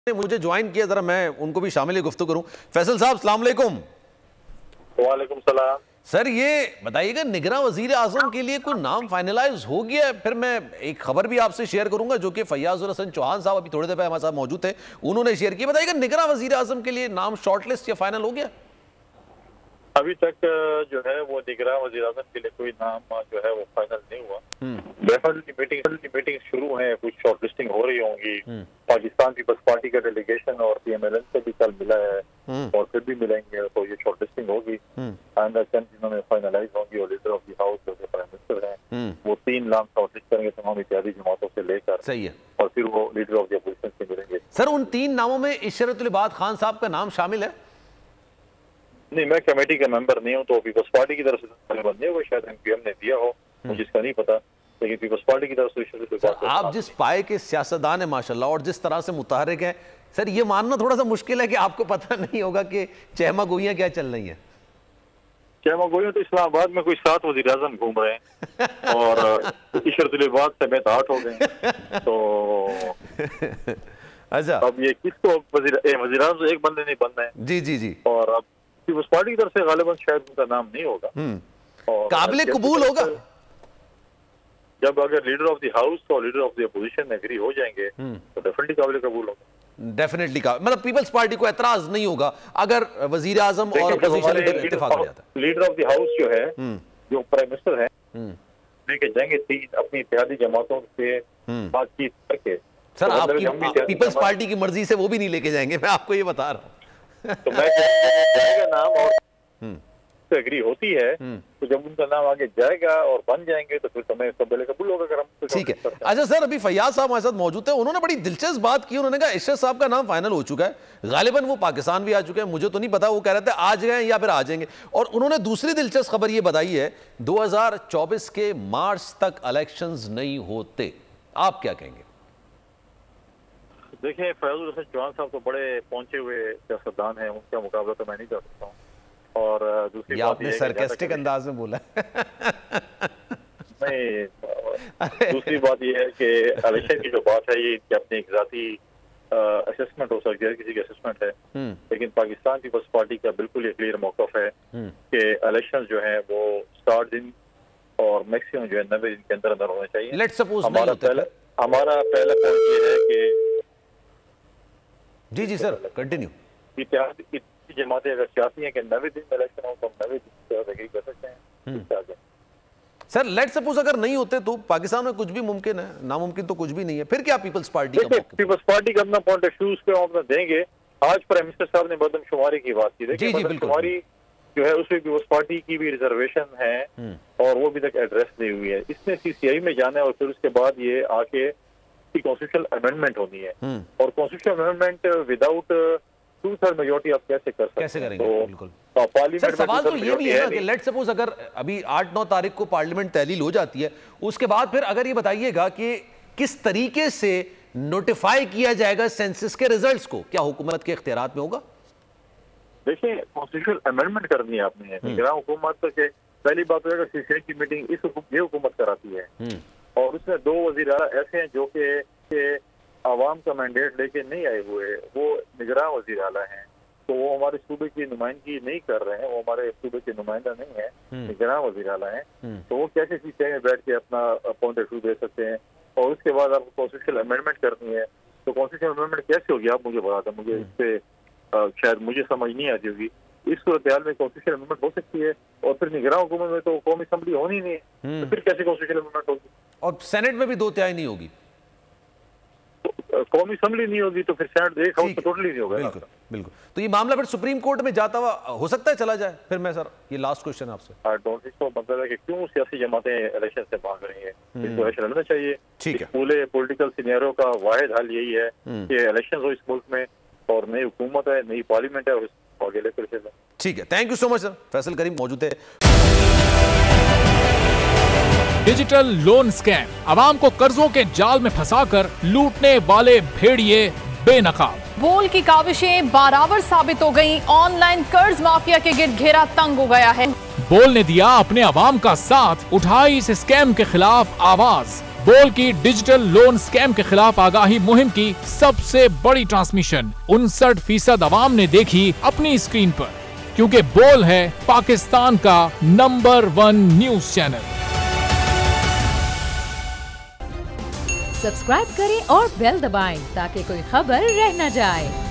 मुझे ज्वाइन किया, जरा मैं उनको भी शामिल गुफ्तगू करूं। फैसल साहब अस्सलाम वालेकुम। वालेकुम सलाम। सर ये बताइएगा, निगरां वजीर आजम के लिए कोई नाम फाइनलाइज हो गया है? फिर मैं एक खबर भी आपसे शेयर करूंगा जो कि फैयाज उल हसन चौहान साहब अभी थोड़ी देर पहले हमारे साथ मौजूद थे, उन्होंने शेयर किया। बताइएगा निगरां वजीर आजम के लिए नाम शॉर्टलिस्ट या फाइनल हो गया? अभी तक जो है वो निगरां वज़ीर आज़म के लिए कोई नाम जो है वो फाइनल नहीं हुआ। डेफिनेटली मीटिंग शुरू है, कुछ शॉर्ट लिस्टिंग हो रही होंगी। पाकिस्तान पीपल्स पार्टी का डेलीगेशन और PMLN से भी कल मिला है और फिर भी मिलेंगे, तो ये शॉर्ट लिस्टिंग होगी। जिन्होंने फाइनलाइज होंगी और लीडर ऑफ द हाउस जो प्राइम मिनिस्टर हैं वो 3 नाम शॉर्ट लिस्ट करेंगे तमाम इत्यादी जमातों से लेकर। सही है। और फिर वो लीडर ऑफ द अपोजिशन से मिलेंगे। सर उन 3 नामों में इशरत उल इबाद खान साहब का नाम शामिल है? नहीं, मैं कमेटी का मेंबर नहीं हूँ, तो पीपल्स पार्टी की तरफ से नहीं होगा, शायद MPM ने दिया हो, मुझे इसका नहीं पता, लेकिन पीपल्स पार्टी की तरफ से आप जिस पाए के सियासतदान है माशाल्लाह और जिस तरह से मुतहरिक है, सर ये मानना थोड़ा सा मुश्किल है कि आपको पता नहीं होगा कि चहमा गोइयां क्या चल रही हैं। चहमा गोइयां तो इस्लामाबाद में कोई 7 वज़ीर आज़म घूम रहे हैं और इशरत उल इबाद समेत 8 हो गए। तो अच्छा, अब ये किसको वज़ीर आज़म एक बंदे नहीं बनना है। जी जी जी। और अब पीपल्स पार्टी की तरफ से गालिबन शायद उनका नाम नहीं होगा और काबिल कबूल होगा। जब अगर लीडर ऑफ द हाउस और leader of the opposition agree हो जाएंगे तो डेफिनेटली काबिल कबूल होगा। डेफिनेटली का मतलब पीपल्स पार्टी को एतराज नहीं होगा अगर वजीर आजम और अपोजिशन लीडर इत्तेफाक हो जाता है। लीडर ऑफ द हाउस जो है, जो प्राइम मिनिस्टर है, लेके जाएंगे 3 अपनी इत्तेहादी जमातों से बातचीत करके। सर आपकी पीपल्स पार्टी की मर्जी से वो भी नहीं लेके जाएंगे, मैं आपको ये बता रहा हूँ। तो मैं जाएगा नाम और तो एग्री होती है, तो जब उनका नाम आगे जाएगा और बन जाएंगे तो फिर समय कबूल कबूल होगा। अगर हम ठीक है। अच्छा सर, अभी फैयाज साहब हमारे साथ मौजूद थे, उन्होंने बड़ी दिलचस्प बात की। उन्होंने कहा इशरत साहब का नाम फाइनल हो चुका है, गालिबन वो पाकिस्तान भी आ चुके हैं, मुझे तो नहीं पता, वो कह रहे थे आज गए या फिर आ जाएंगे। और उन्होंने दूसरी दिलचस्प खबर ये बताई है 2024 के मार्च तक इलेक्शंस नहीं होते। आप क्या कहेंगे? देखिए, फैयाज उल हसन चौहान साहब तो बड़े पहुंचे हुए सियासतदान हैं, उनका मुकाबला तो मैं नहीं कर सकता हूँ। और दूसरी बात आपने सरकास्टिक अंदाज में बोला नहीं, दूसरी बात यह है कि इलेक्शन की जो बात है ये अपनी एक जाती असेसमेंट हो सकती है, किसी की असेसमेंट है, लेकिन पाकिस्तान पीपल्स पार्टी का बिल्कुल ये क्लियर मौकफ है कि इलेक्शन जो है वो 60 दिन और मैक्सिमम जो है 90 दिन के अंदर अंदर होने चाहिए। लेट्स सपोज हमारा पहला पॉइंट ये है कि जी जी सर कंटिन्यू। इत्तेहादी जमातें अगर चाहती हैं कि 90 दिन में इलेक्शन हो तो हम 90 दिन एग्री कर सकते हैं। सर लेट्स सपोज अगर नहीं होते तो पाकिस्तान में कुछ भी मुमकिन है, नामुमकिन तो कुछ भी नहीं है, फिर क्या पीपल्स पार्टी का मौक़िफ़? पीपल्स पार्टी का अपना पॉइंट ऑफ व्यू पे हम देंगे। आज प्राइम मिनिस्टर साहब ने मरदमशुमारी की बात की, देखिए मरदमशुमारी जो है उसमें पीपल्स पार्टी की भी रिजर्वेशन है और वो अभी तक एड्रेस नहीं हुई है। इसने CCI में जाना है और फिर उसके बाद ये आके कॉन्स्टिट्यूशनल अमेंडमेंट होनी है और कॉन्स्टिट्यूशनल अमेंडमेंट विदाउट 2/3 मेजॉरिटी आप कैसे कर सकते हैं? कैसे करेंगे? तो बिल्कुल। पार्लियामेंट सवाल तो ये भी है ना कि लेट्स सपोज अगर अभी 8-9 तारीख को पार्लियामेंट तहलील हो जाती है, उसके बाद फिर अगर ये बताइएगा कि किस तरीके से नोटिफाई किया जाएगा सेंसस के रिजल्ट्स को, क्या हुकूमत के इख्तियारात में होगा? देखिए, कॉन्स्टिट्यूशनल अमेंडमेंट करनी है आपने, निगरान हुकूमत के पहली बात है CCI की मीटिंग ये हुकूमत कराती है और उसमें 2 वज़ीर आला ऐसे हैं जो कि आवाम का मैंडेट लेके नहीं आए हुए, वो निगरान वज़ीर आला हैं, तो वो हमारे सूबे की नुमाइंदगी नहीं कर रहे हैं, वो हमारे सूबे के नुमाइंदा नहीं है, निगरान वज़ीर आला हैं, तो वो कैसे CCI में बैठ के अपना पॉइंट ऑफ व्यू दे सकते हैं? और उसके बाद आपको कॉन्स्टिट्यूशनल अमेंडमेंट करनी है, तो कॉन्स्टिट्यूशनल अमेंडमेंट कैसे होगी आप मुझे बता दें, मुझे इससे शायद मुझे समझ नहीं आती होगी। इस सूरत में कॉन्स्टिट्यूशनल अमेंडमेंट हो सकती है और फिर निगरान हुकूमत में तो कौमी असम्बली होनी नहीं है, तो फिर कैसे कॉन्स्टिट्यूशनल अमेंडमेंट होगी? और सेनेट में भी 2/3 नहीं होगी, कौमी असम्बली नहीं होगी तो फिर सेनेट एक हाउस तो टोटली नहीं होगा। बिल्कुल बिल्कुल। तो ये मामला फिर सुप्रीम कोर्ट में जाता हुआ हो सकता है चला जाए? फिर मैं सर ये लास्ट क्वेश्चन आपसे, आई डोंट थिंक सो, मतलब है कि क्यों सियासी जमातें इलेक्शन से भाग रही हैं, इसको इलेक्शन लड़ना चाहिए। ठीक है, पूरे पॉलिटिकल सिनेरियो का वाहिद हल यही है कि इलेक्शन हो इस मुल्क में और नई हुकूमत है, नई पार्लियामेंट है और इसको आगे लेकर चलें। ठीक है, thank you so much sir. Faisal Karim मौजूद है। डिजिटल लोन स्कैम, आवाम को कर्जों के जाल में फंसाकर लूटने वाले भेड़िए बेनकाब। बोल की काविशें बाराबर साबित हो गईं, ऑनलाइन कर्ज माफिया के गिर्द घेरा तंग हो गया है। बोल ने दिया अपने आवाम का साथ, उठाई इस स्कैम के खिलाफ आवाज। बोल की डिजिटल लोन स्कैम के खिलाफ आगाही मुहिम की सबसे बड़ी ट्रांसमिशन 59% अवाम ने देखी अपनी स्क्रीन पर, क्योंकि बोल है पाकिस्तान का नंबर 1 न्यूज चैनल। सब्सक्राइब करें और बेल दबाएं ताकि कोई खबर रह न जाए।